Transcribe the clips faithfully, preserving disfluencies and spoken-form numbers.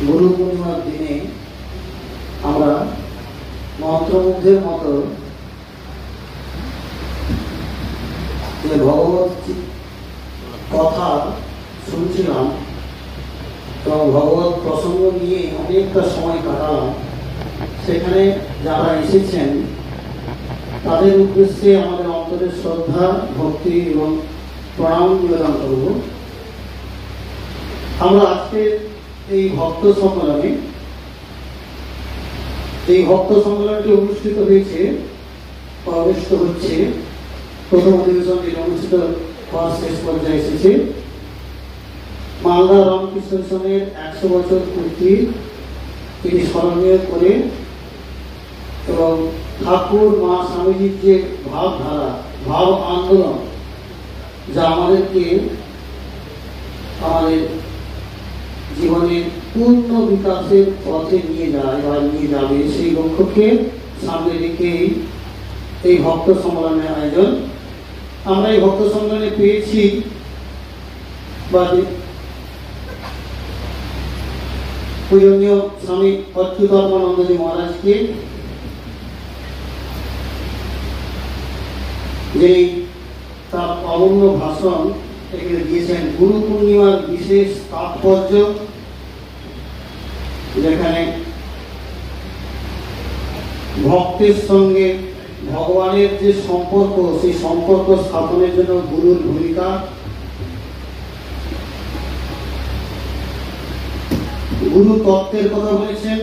গুরু পূর্ণিমার দিনে আমরা মন্ত্রমুগ্ধের মতো যে ভগবত কথা শুনছিলাম এবং ভগবত প্রসঙ্গ নিয়ে অনেকটা সময় কাটালাম, সেখানে যারা এসেছেন তাদের উদ্দেশ্যে আমাদের অন্তরের শ্রদ্ধা, ভক্তি এবং প্রণাম নিবেদন করব। আমরা আজকে এই ভক্ত সম্মেলনে এই ভক্ত সম্মেলনটি অনুষ্ঠিত হয়েছে অনুষ্ঠিত হচ্ছে প্রথম অধিবেশন যেটা অনুষ্ঠিত হওয়ার শেষ পর্যায়ে এসেছে। মালদা রামকৃষ্ণ মিশনের একশো বছর পূর্তি এটি স্মরণীয় করে এবং ঠাকুর মা স্বামীজির যে ভাবধারা, ভাব আন্দোলন যা আমাদেরকে আমাদের জীবনের পূর্ণ বিকাশের পথে নিয়ে যায় বা নিয়ে যাবে, সেই লক্ষ্যকে সামনে রেখেই এই ভক্ত সম্মেলনের আয়োজন। আমরা এই ভক্ত সম্মেলনে পেয়েছি বা পূজনীয় স্বামী অচ্যুতানন্দজি মহারাজকে, যিনি তার অমূল্য ভাষণ এখানে দিয়েছেন। গুরু পূর্ণিমার বিশেষ তাৎপর্য, যেখানে ভক্তের সঙ্গে ভগবানের যে সম্পর্ক, সেই সম্পর্ক স্থাপনের জন্য গুরুর ভূমিকা, গুরু তত্ত্বের কথা বলেছেন।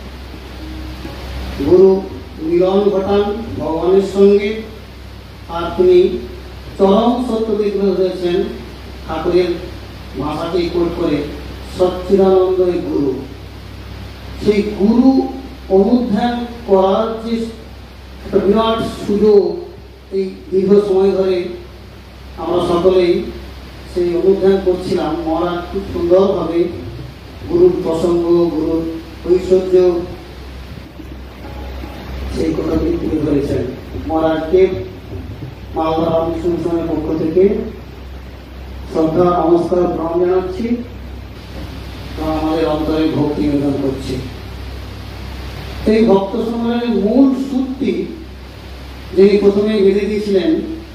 গুরু মিলন ঘটান ভগবানের সঙ্গে, আর তিনি চরম সত্যকে তুলে ধরেছেন ঠাকুরের ভাষাকে কোট করে, সচ্চিদানন্দই গুরু। সেই গুরু অনুধ্যান করার যে একটা বিরাট সুযোগ এই দীর্ঘ সময় ধরে আমরা সকলেই সেই অনুধ্যান করছিলাম। মহারাজ খুব সুন্দরভাবে গুরুর প্রসঙ্গ, গুরুর ঐশ্বর্য সেই কথাগুলি তুলে ধরেছেন। মহারাজকে মালদা রামকৃষ্ণ মিশনের পক্ষ থেকে শ্রদ্ধা, নমস্কার, প্রণাম জানাচ্ছি এবং আমাদের অন্তরে ভক্তি নিবেদন করছি। এই ভক্ত সম্মেলনের মূল সূত্রটি যিনি প্রথমে বেঁধে দিয়েছিলেন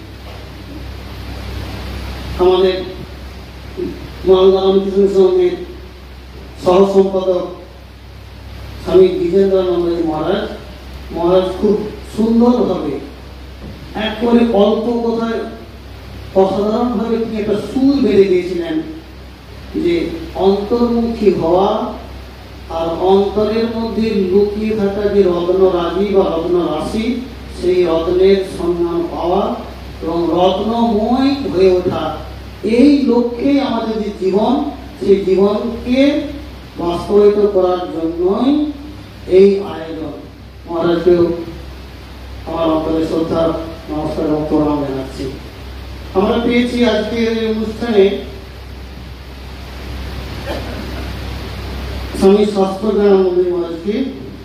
আমাদের মালদা রামকৃষ্ণ মিশনের সহ সম্পাদক স্বামী দ্বিজেন্দ্রানন্দজি মহারাজ। মহারাজ খুব সুন্দরভাবে একবারে অল্প কথায় অসাধারণভাবে তিনি একটা সুর বেঁধে দিয়েছিলেন যে অন্তর্মুখী হওয়া আর অন্তরের মধ্যে লুকিয়ে থাকা যে রত্ন রাজি বা রত্ন রাশি, সেই রত্নের সন্ধান পাওয়া এবং রত্নময় হয়ে ওঠা, এই লক্ষ্যে আমাদের যে জীবন, সেই জীবনকে বাস্তবায়িত করার জন্যই এই আয়োজন। মহারাজকেও আমার অন্তরে শ্রদ্ধা, নমস্কার এবং প্রণাম জানাচ্ছি। আমরা পেয়েছি আজকের এই অনুষ্ঠানে স্বামী শাস্ত্রজ্ঞানানন্দ মহারাজকে।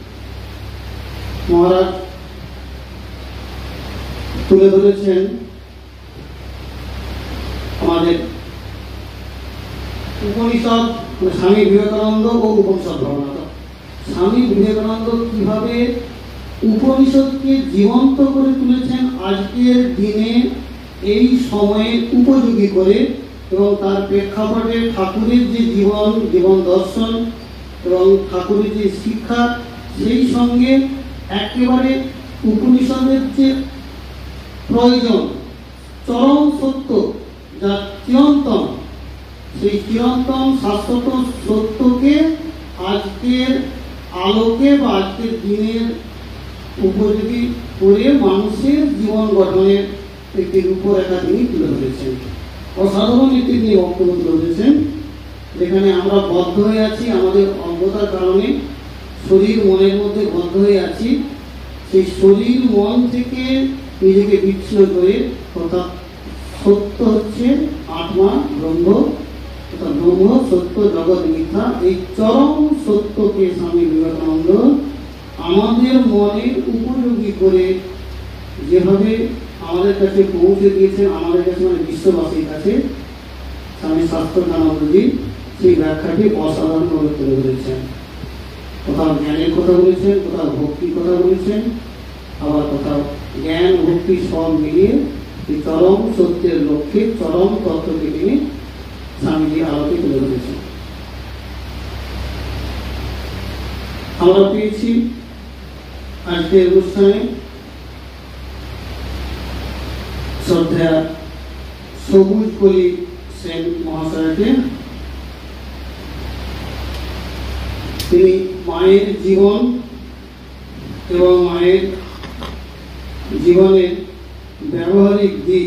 মহারাজ তুলে ধরেছেন আমাদের উপনিষদ, স্বামী বিবেকানন্দ ও উপনিষদ ভাবনা। স্বামী বিবেকানন্দ কিভাবে উপনিষদকে জীবন্ত করে তুলেছেন আজকের দিনে এই সময়ে উপযোগী করে, এবং তার প্রেক্ষাপটে ঠাকুরের যে জীবন, জীবন দর্শন এবং ঠাকুরের যে শিক্ষা, সেই সঙ্গে একেবারে উপনিষদের যে প্রয়োজন, চরম সত্য যা চিরন্তন, সেই চিরন্তন শাশ্বত সত্যকে আজকের আলোকে বা আজকের দিনের উপযোগী করে মানুষের জীবন গঠনের একটি রূপরেখা তিনি তুলে ধরেছেন। অসাধারণ একটি তিনি বক্তব্য তুলে ধরেছেন, যেখানে আমরা বদ্ধ হয়ে আছি আমাদের অজ্ঞতার কারণে, শরীর মনের মধ্যে বদ্ধ হয়ে আছি। সেই শরীর মন থেকে নিজেকে বিচ্ছিন্ন করে, অর্থাৎ সত্য হচ্ছে আত্মা, ব্রহ্ম, অর্থাৎ ব্রহ্ম সত্য, জগৎ মিথ্যা, এই চরম সত্যকে স্বামী বিবেকানন্দ আমাদের মনের উপযোগী করে যেভাবে আমাদের কাছে পৌঁছে দিয়েছেন, আমাদের কাছে মানে বিশ্ববাসীর কাছে, স্বামী শাস্ত্রজ্ঞানানন্দজি, সেই ব্যাখ্যাটি অসাধারণভাবে তুলে ধরেছেন। কোথাও জ্ঞানের কথা বলেছেন, কোথাও ভক্তির কথা বলেছেন, আবার কোথাও জ্ঞান ভক্তি সব মিলিয়ে এই চরম সত্যের লক্ষ্যে চরম তত্ত্বকে তিনি স্বামীজি আলোকে তুলে ধরেছেন। আমরা পেয়েছি আজকের অনুষ্ঠানে শ্রদ্ধা সবুজ কলি সেন মহাশয়কে। তিনি মায়ের জীবন এবং মায়ের জীবনের ব্যবহারিক দিক,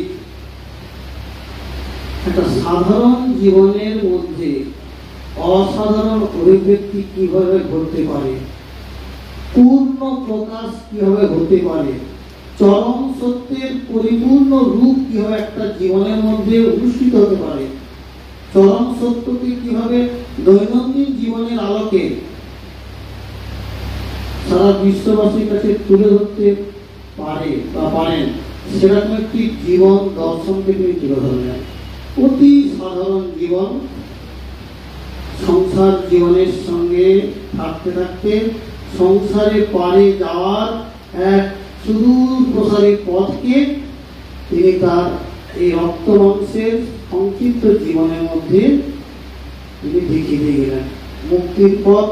একটা সাধারণ জীবনের মধ্যে অসাধারণ অভিব্যক্তি কিভাবে ঘটতে পারে, পূর্ণ প্রকাশ কিভাবে হতে পারে, চরম সত্যের পরিপূর্ণ রূপ কিভাবে একটা জীবনের মধ্যে অনুষ্ঠিত হতে পারে, চরম সত্যকে কিভাবে দৈনন্দিন জীবনের আলোকে সারা বিশ্ববাসীর কাছে তুলে ধরতে পারে বা পারেন, সেরকম একটি জীবন দর্শনকে তিনি তুলে ধরলেন। অতি সাধারণ জীবন, সংসার জীবনের সঙ্গে থাকতে থাকতে সংসারে পারে যাওয়ার এক সুদূর প্রসারী পথকে তিনি তার এই রক্ত মাংসের সংক্ষিপ্ত জীবনের মধ্যে তিনি দেখিয়ে দিয়ে গেলেন। মুক্তির পথ,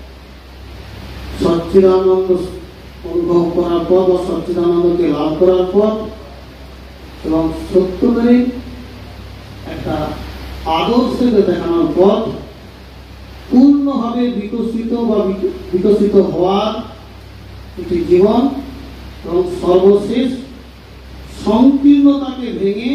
সচ্চিদানন্দ অনুভব করার পথ বা সচ্চিদানন্দকে লাভ করার পথ এবং সত্যকারে একটা আদর্শকে দেখানোর পথ, পূর্ণভাবে বিকশিত বা বিকশিত হওয়ার একটি জীবন এবং সর্বশেষ সংকীর্ণতাকে ভেঙে,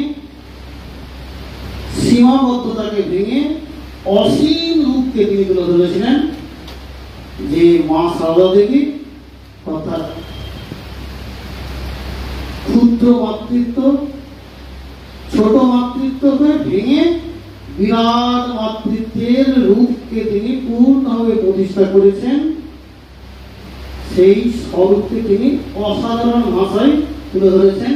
সীমাবদ্ধতাকে ভেঙে অসীম রূপকে তিনি তুলে ধরেছিলেন, যে মা সারদা দেবী অর্থাৎ ক্ষুদ্র মাতৃত্ব, ছোট মাতৃত্বকে ভেঙে বিরাট মাতৃত্বের রূপকে তিনি পূর্ণভাবে প্রতিষ্ঠা করেছেন। সেই স্বরূপকে তিনি অসাধারণ ভাষায় তুলে ধরেছেন।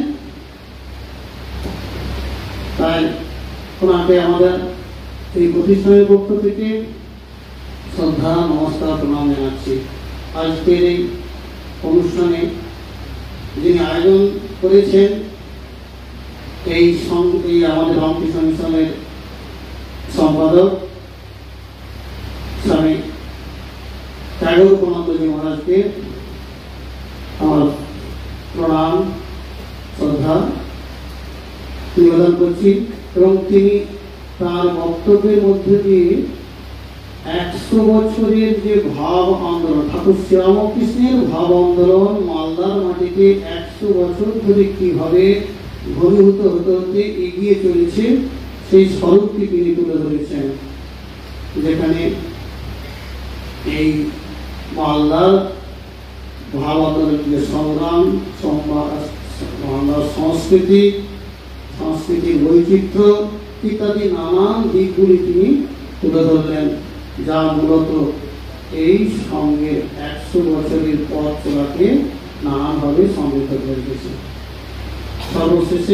তাই ওনাকে আমাদের এই প্রতিষ্ঠানের পক্ষ থেকে শ্রদ্ধা, নমস্কার, প্রণাম জানাচ্ছি। আজকের এই অনুষ্ঠানে যিনি আয়োজন করেছেন এই এই আমাদের রামকৃষ্ণ মিশনের সম্পাদক স্বামী ত্যাগরূপানন্দজি মহারাজকে আমার প্রণাম, শ্রদ্ধা নিবেদন করছি। এবং তিনি তার বক্তব্যের মধ্যে দিয়ে একশো বছরের যে ভাব আন্দোলন, ঠাকুর শ্রীরামকৃষ্ণের ভাব আন্দোলন মালদার মাটিতে একশো বছর ধরে কিভাবে ঘনীভূত হতে হতে এগিয়ে চলেছে, সেই স্বরূপটি তিনি তুলে ধরেছেন। যেখানে এই মালদার ভাব আন্দোলনের যে সংগ্রাম, বাংলার সংস্কৃতি, সংস্কৃতির বৈচিত্র্য ইত্যাদি নানান দিকগুলি তিনি তুলে ধরলেন, যা মূলত এই সঙ্গে একশো বছরের পথ চলাকে নানানভাবে সমৃদ্ধ করে দিয়েছে। সর্বশেষে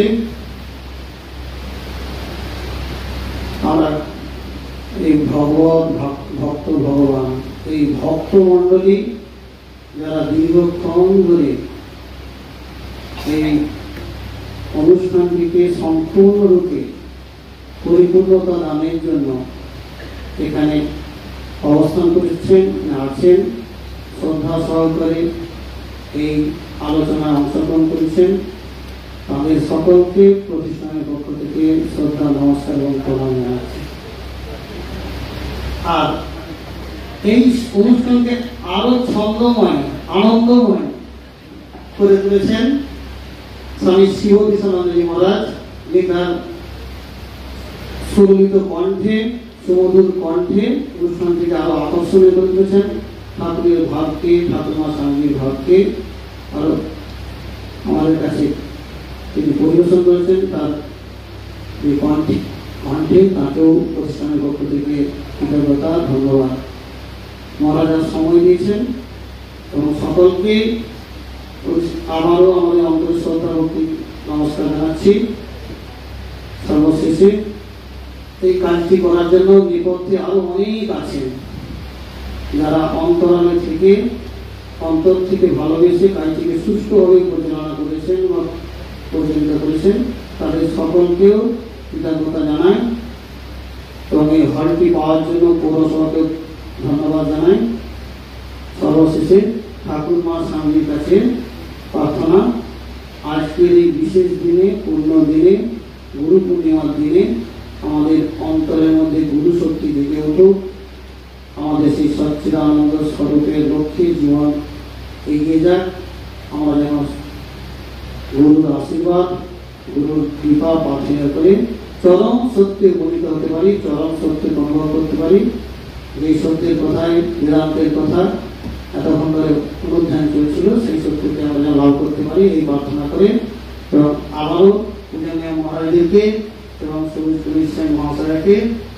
আমরা এই ভগবত ভক্ত ভগবান, এই ভক্ত মণ্ডলী যারা দীর্ঘক্ষণ ধরে এই অনুষ্ঠানটিকে সম্পূর্ণরূপে পরিপূর্ণতা দানের জন্য এখানে অবস্থান করেছেন, আছেন, শ্রদ্ধা সহকারে এই আলোচনায় অংশগ্রহণ করেছেন, তাদের সকলকে প্রতিষ্ঠানের পক্ষ থেকে শ্রদ্ধা, নমস্কার এবং প্রণাম জানাচ্ছি। আর এই অনুষ্ঠানকে আরো ছন্দময়, আনন্দময় করে তুলেছেন স্বামী শিবকৃষ্ণানন্দজি মহারাজ, যে তার সুরলিত কণ্ঠে, সুমধুর কণ্ঠে অনুষ্ঠানটিকে আরো আকর্ষণীয় করে তুলেছেন। ঠাকুরের ভাবকে, ঠাকুরমা স্বামীজির ভাবকে আরো আমাদের কাছে তিনি পরিবেশন করেছেন। তার যে কণ্ঠে কণ্ঠে তাকেও প্রতিষ্ঠানের পক্ষ থেকে কৃতজ্ঞতা, ধন্যবাদ। মহারাজার সময় দিয়েছেন এবং সকলকে আবারও আমাদের অন্তরের শ্রদ্ধা ভক্তি নমস্কার জানাচ্ছি। সর্বশেষে এই কাজটি করার জন্য নেপথ্যে আরো অনেক আছেন যারা অন্তরালে থেকে অন্তর থেকে ভালোবেসে কাজটিকে সুষ্ঠুভাবে পরিচালনা করেছেন বা পরিচালিত করেছেন, তাদের সকলকেও কৃতজ্ঞতা জানাই এবং এই হলটি পাওয়ার জন্য পৌরসভাকে ধন্যবাদ জানাই। সর্বশেষে ঠাকুর মা স্বামীর কাছে প্রার্থনা, আজকের এই বিশেষ দিনে, পূর্ণ দিনে, গুরু পূর্ণিমার দিনে আমাদের অন্তরের মধ্যে গুরু শক্তি জেগে উঠুক, আমাদের সেই সচ্চিদানন্দ স্বরূপের লক্ষ্যে জীবন এগিয়ে যাক। আমরা যেন গুরুর আশীর্বাদ, গুরুর কৃপা প্রার্থনা করে চরম সত্যে উপনীত হতে পারি, চরম সত্যে অনুভব করতে পারি। যে সত্যের কথায়, বেদান্তের কথা এতক্ষণ ধরে অনুধ্যান চলছিল, সেই সত্যকে আমরা যেন লাভ করতে পারি এই প্রার্থনা করে এবং আবারও পূজনীয় মহারাজদেরকে এবং সবুজ পুলিশ মহাশয়কে